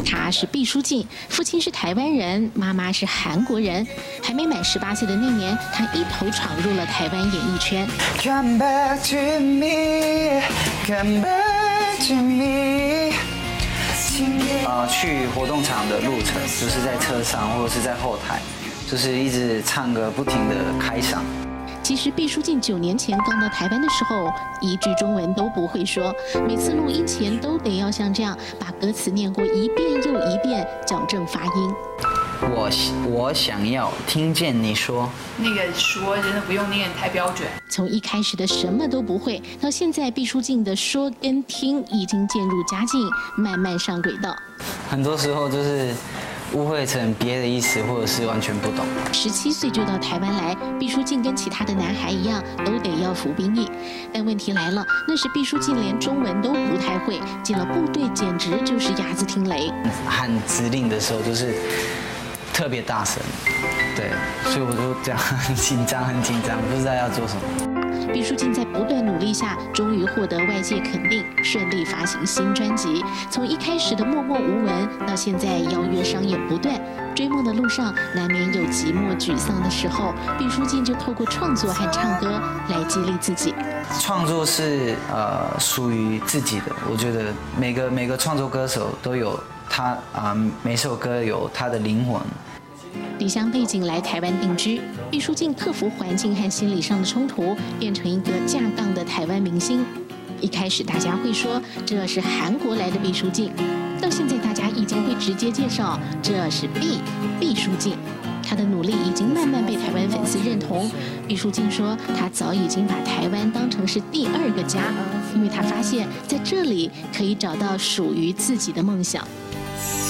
他是毕书尽，父亲是台湾人，妈妈是韩国人。还没满18岁的那年，他一头闯入了台湾演艺圈。 Come back to me, come back to me。去活动场的路程，就是在车上或者是在后台，就是一直唱歌，不停的开嗓。 其实毕书尽9年前刚到台湾的时候，一句中文都不会说，每次录音前都得要像这样把歌词念过一遍又一遍，矫正发音。 我想要听见你说， 那个说真的不用念太标准。 从一开始的什么都不会，到现在毕书尽的说跟听已经渐入佳境，慢慢上轨道。 很多时候就是误会成别的意思，或者是完全不懂。 17岁就到台湾来，毕书尽跟其他的男孩一样，都得要服兵役。但问题来了，那时毕书尽连中文都不太会，进了部队简直就是鸭子听雷。 喊指令的时候就是特别大声，对，所以我就这样很紧张，不知道要做什么。 毕书尽在不断努力下，终于获得外界肯定，顺利发行新专辑。从一开始的默默无闻，到现在邀约商演不断，追梦的路上难免有寂寞沮丧的时候，毕书尽就透过创作和唱歌来激励自己。 创作是属于自己的，我觉得每个创作歌手都有他每首歌有他的灵魂。 离乡背景来台湾定居，毕书尽克服环境和心理上的冲突，变成一个架杠的台湾明星。一开始大家会说这是韩国来的毕书尽，到现在大家已经会直接介绍这是毕书尽。他的努力已经慢慢被台湾粉丝认同。毕书尽说，他早已经把台湾当成是第2个家，因为他发现在这里可以找到属于自己的梦想。